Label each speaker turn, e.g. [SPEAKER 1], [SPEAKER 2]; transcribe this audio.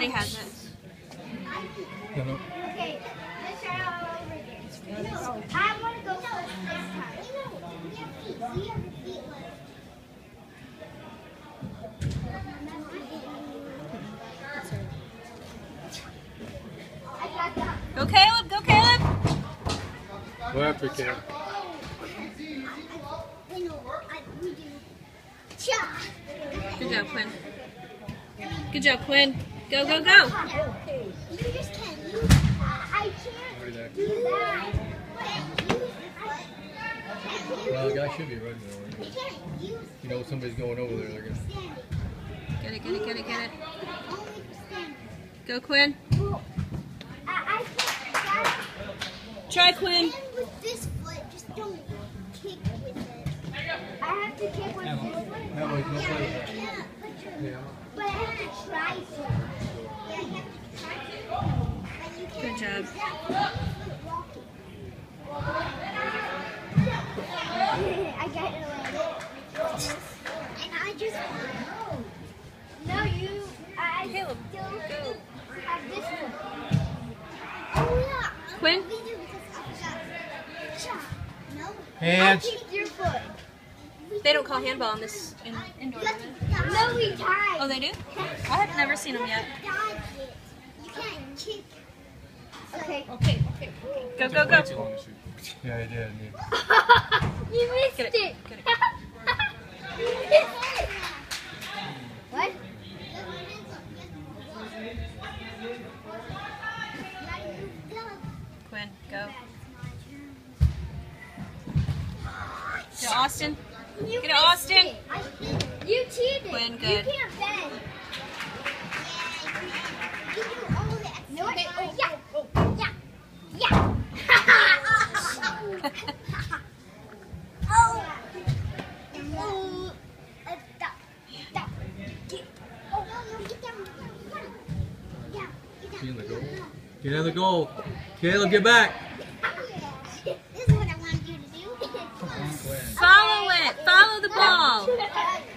[SPEAKER 1] Daddy has it.
[SPEAKER 2] No.
[SPEAKER 3] Okay, let's try all over again. I want to go first this time. We have feet. We have the feet left. I got that.
[SPEAKER 1] Go Caleb, go Caleb.
[SPEAKER 2] Go after Caleb.
[SPEAKER 3] We do. Cha.
[SPEAKER 1] Good job, Quinn. Good job, Quinn. Go, go, go.
[SPEAKER 3] You just can't use I can't do that.
[SPEAKER 2] Well, the guy should be right there.
[SPEAKER 3] I can't use
[SPEAKER 2] You know, somebody's going over there. They're gonna...
[SPEAKER 3] standing.
[SPEAKER 1] Get it, get it, get it, get it.
[SPEAKER 3] Only for standing.
[SPEAKER 1] Go, Quinn.
[SPEAKER 3] Well, I can't.
[SPEAKER 1] Try, Quinn.
[SPEAKER 3] And with this foot, just don't kick with it. I have to kick with this foot.
[SPEAKER 2] No, no play.
[SPEAKER 3] Yeah,
[SPEAKER 2] Yeah.
[SPEAKER 3] but I have to try to. Yeah, you have to try to. But you can't
[SPEAKER 1] Good job.
[SPEAKER 3] use that foot walking. I got it like and I just no, you. I
[SPEAKER 1] Caleb,
[SPEAKER 3] still
[SPEAKER 1] go.
[SPEAKER 3] have this one. Oh yeah.
[SPEAKER 1] Quinn?
[SPEAKER 3] We do because I forgot. No.
[SPEAKER 2] Hands.
[SPEAKER 3] I kicked your foot.
[SPEAKER 1] They don't call handball in this indoor. Do they?
[SPEAKER 3] No, we tied.
[SPEAKER 1] Oh, they do? I have never seen them yet.
[SPEAKER 3] Dodge it. You can't kick. Okay.
[SPEAKER 1] Okay, okay. Go, go, go.
[SPEAKER 2] Too long to shoot. Yeah, he did.
[SPEAKER 3] You missed
[SPEAKER 1] Get it,
[SPEAKER 3] it.
[SPEAKER 1] get it.
[SPEAKER 3] You missed it. What?
[SPEAKER 1] Quinn, go. Go, Austin.
[SPEAKER 3] You
[SPEAKER 1] Get it, Austin.
[SPEAKER 3] missed it. You cheated.
[SPEAKER 1] Quinn,
[SPEAKER 3] You
[SPEAKER 1] good.
[SPEAKER 3] can't bend. You do all the extra. No, yeah. Yeah. Oh. Oh. Stop. Stop. Oh, no, get down. Yeah. Get
[SPEAKER 2] See in the
[SPEAKER 3] down.
[SPEAKER 2] goal. Get in the goal. Caleb, get back.
[SPEAKER 3] This is what I wanted you to do.
[SPEAKER 1] Follow it. Follow the ball.